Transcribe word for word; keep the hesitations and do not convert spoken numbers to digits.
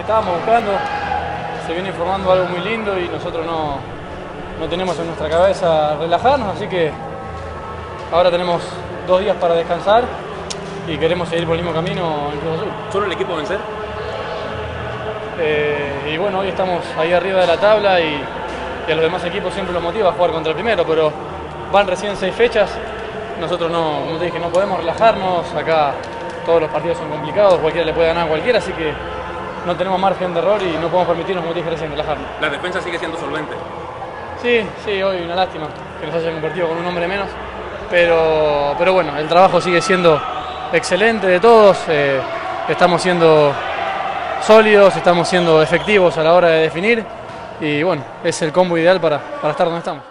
estábamos buscando. Se viene formando algo muy lindo y nosotros no, no tenemos en nuestra cabeza relajarnos, así que ahora tenemos dos días para descansar y queremos seguir por el mismo camino en Cruz Azul. ¿Solo el equipo vencer? Eh, y bueno, hoy estamos ahí arriba de la tabla y, y a los demás equipos siempre los motiva a jugar contra el primero, pero van recién seis fechas. Nosotros no, como te dije, no podemos relajarnos. Acá todos los partidos son complicados, cualquiera le puede ganar a cualquiera, así que no tenemos margen de error y no podemos permitirnos, como te dije recién, relajarnos. La defensa sigue siendo solvente. Sí, sí, hoy una lástima que nos hayan convertido con un hombre menos, pero, pero bueno, el trabajo sigue siendo excelente de todos, eh, estamos siendo sólidos, estamos siendo efectivos a la hora de definir y bueno, es el combo ideal para, para estar donde estamos.